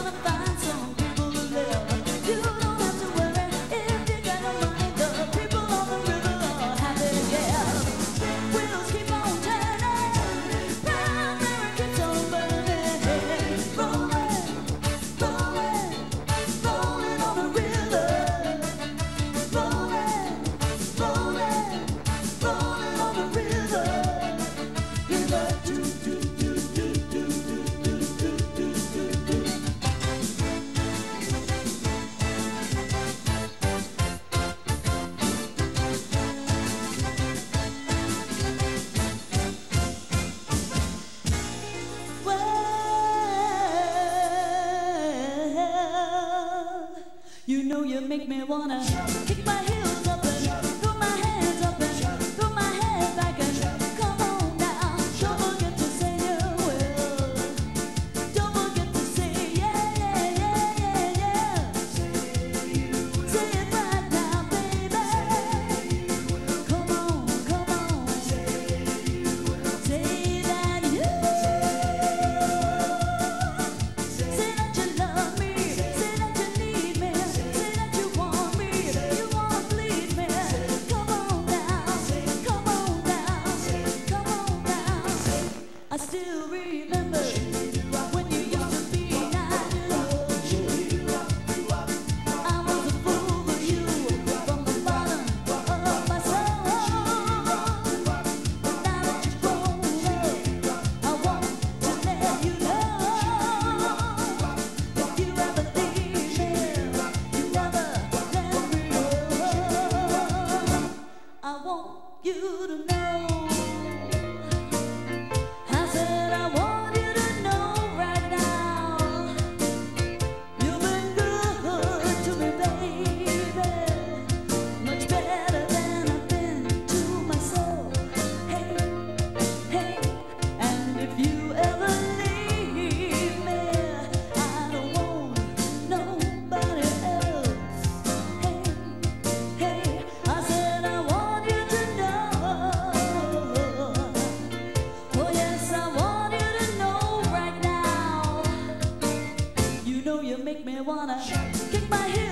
You know you make me wanna kick my heels up and throw my hands up and throw my head back and come on now. Don't forget to say you will. Don't forget to say yeah, yeah, yeah, yeah, yeah. Say it right now, baby. Come on, come on. Say that you. Say that you love me. Say that you need me. Say that you want me. You wanna please me. Come on now. Come on now. Come on now. I still remember when you used to be nice. I was a fool for you from the bottom of my soul. Now that you've grown up, I want to let you know. If you ever leave me, you never let me go. I want you to know. I said I want you to know right now. You've been good to me, baby. Much better than I've been to myself. Hey, hey, and if you ever leave me, I don't want nobody else. Hey, hey, I said I want you to know. Oh yes, I want you to know right now. You know you make me wanna kick my heels